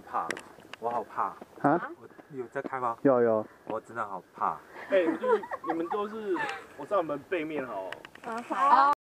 怕，我好怕。 啊？ 有在开吗？ 有。 我真的好怕。 哎，你们都是，我知道你们背面好。 好。